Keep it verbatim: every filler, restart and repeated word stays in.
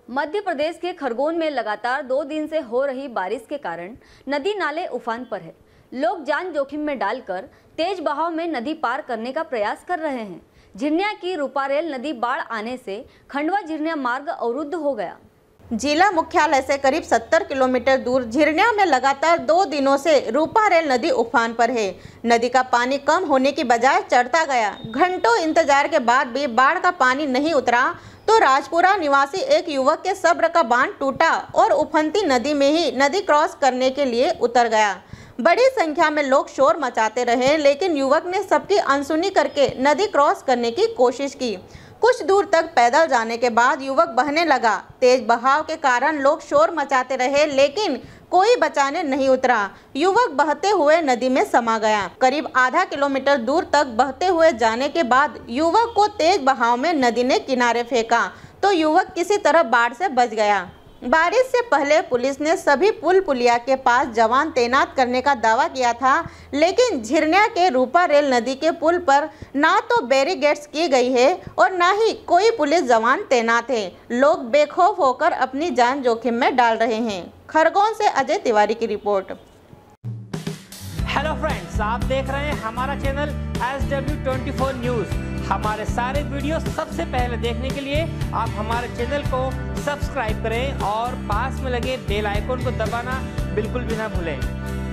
मध्य प्रदेश के खरगोन में लगातार दो दिन से हो रही बारिश के कारण नदी नाले उफान पर है। लोग जान जोखिम में डालकर तेज बहाव में नदी पार करने का प्रयास कर रहे हैं। झिरनिया की रूपारेल नदी बाढ़ आने से खंडवा झिरनिया मार्ग अवरुद्ध हो गया। जिला मुख्यालय से करीब सत्तर किलोमीटर दूर झिरनिया में लगातार दो दिनों से रूपारेल नदी उफान पर है। नदी का पानी कम होने की बजाय चढ़ता गया। घंटों इंतजार के बाद भी बाढ़ का पानी नहीं उतरा तो राजपुरा निवासी एक युवक के सब्र का बांध टूटा और उफनती नदी में ही नदी क्रॉस करने के लिए उतर गया। बड़ी संख्या में लोग शोर मचाते रहे, लेकिन युवक ने सबकी अनसुनी करके नदी क्रॉस करने की कोशिश की। कुछ दूर तक पैदल जाने के बाद युवक बहने लगा। तेज बहाव के कारण लोग शोर मचाते रहे, लेकिन कोई बचाने नहीं उतरा। युवक बहते हुए नदी में समा गया। करीब आधा किलोमीटर दूर तक बहते हुए जाने के बाद युवक को तेज बहाव में नदी ने किनारे फेंका तो युवक किसी तरह बाढ़ से बच गया। बारिश से पहले पुलिस ने सभी पुल पुलिया के पास जवान तैनात करने का दावा किया था, लेकिन झिरनिया के रूपारेल नदी के पुल पर ना तो बैरिकेड्स की गई है और ना ही कोई पुलिस जवान तैनात है। लोग बेखौफ होकर अपनी जान जोखिम में डाल रहे हैं। खरगोन से अजय तिवारी की रिपोर्ट। हेलो फ्रेंड्स, आप देख रहे हैं हमारा channel S W twenty four news. हमारे सारे वीडियो सबसे पहले देखने के लिए आप हमारे चैनल को सब्सक्राइब करें और पास में लगे बेल आइकन को दबाना बिल्कुल भी ना भूलें।